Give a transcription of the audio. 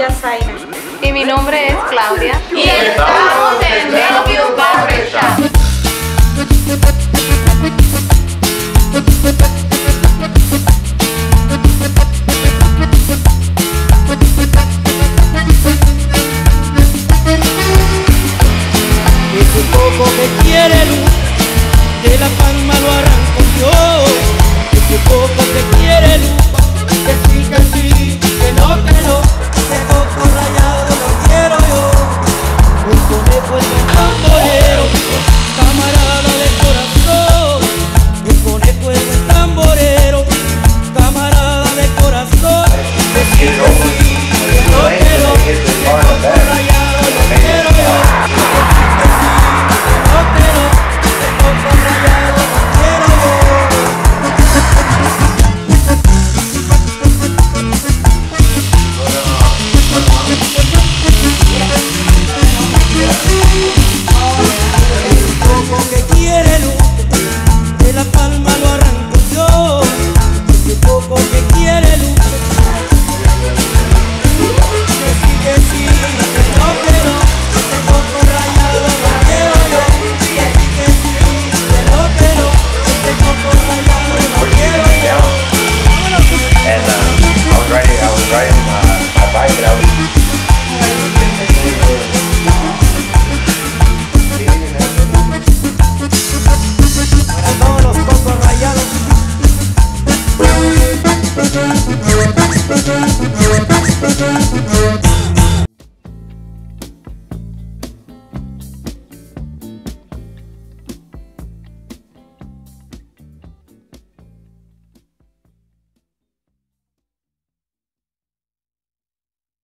Yasaina. Y mi nombre es Claudia. Y estamos en Bellevue Barbershop. Ese poco que quiere luz, de la palma lo arranco yo.